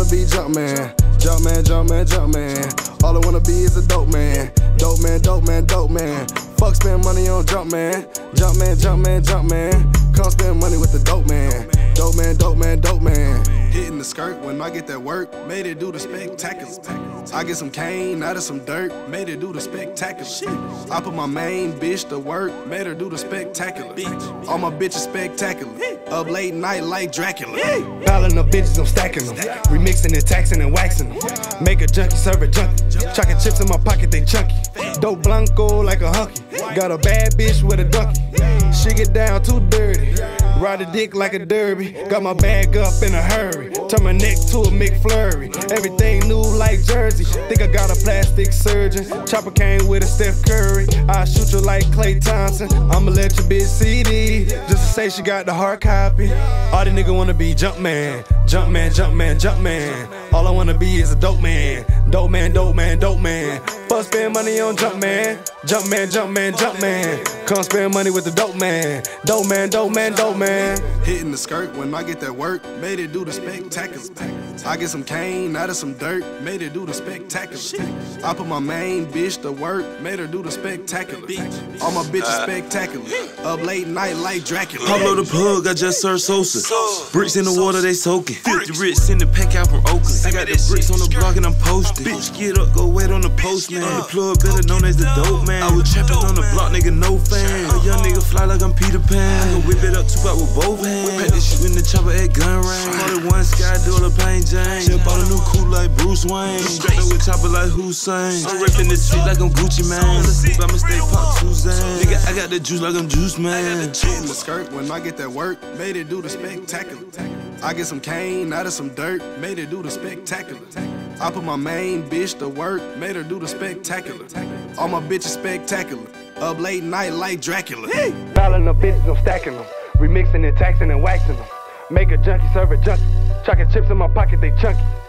wanna be Jumpman. Jumpman, Jumpman, Jumpman. All I wanna be is a dope man. Dope man, dope man, dope man. Fuck spend money on Jumpman. Jumpman, Jumpman, Jumpman. Come spend money with the dope man. Dope man, dope man, dope man. Hitting the skirt when I get that work, made it do the spectacular. I get some cane out of some dirt, made it do the spectacular. I put my main bitch to work, made her do the spectacular. All my bitches spectacular, up late night like Dracula. Piling up bitches, I'm stacking them. Remixing and taxing and waxing them. Make a junkie, serve a junkie. Chocolate chips in my pocket, they chunky. Dope Blanco like a hunky. Got a bad bitch with a donkey. She get down too dirty. Ride a dick like a derby. Got my bag up in a hurry. Turn my neck to a McFlurry. Everything new like Jersey. Think I got a plastic surgeon. Chopper came with a Steph Curry. I shoot you like Klay Thompson. I'ma let your bitch CD. Just to say she got the hard copy. All the nigga wanna be Jumpman. Jumpman, Jumpman, Jumpman. All I wanna be is a dope man. Dope man, dope man, dope man. Fuck spend money on Jumpman. Jumpman, Jumpman, Jumpman. Come spend money with the dope man. Dope man, dope man, dope man. Hitting the skirt when I get that work, made it do the spectacular. I get some cane out of some dirt, made it do the spectacular. I put my main bitch to work, made her do the spectacular. All my bitches spectacular, up late night like Dracula. Pablo the plug, I just served Sosa. Bricks in the water, they soaking. 50 rich, send the pack out from Oakland. I got the bricks on the block and I'm posted. Bitch, get up, go wait on the postman. The plug better known as the dope man. I was trapping on the block, nigga, no fan. A young nigga fly like I'm Peter Pan. I can whip it up, 2 out with both hands. Practice shooting the chopper at gun range. More than one sky, do all the plain Jane. Just bought a new coupe like Bruce Wayne. Strapped up with chopper like Hussein. I'm ripping the street like I'm Gucci man. By mistake, pop Suzanne. Nigga, I got the juice like I'm Juice man. Hitting the skirt when I get that work, made it do the spectacular. I get some cane out of some dirt, made it do the spectacular. I put my main bitch to work, made her do the spectacular. All my bitches spectacular, up late night like Dracula. Piling up bitches, I'm stacking them. Remixing and taxing and waxing them. Make a junkie, serve a junkie. Chocolate chips in my pocket, they chunky.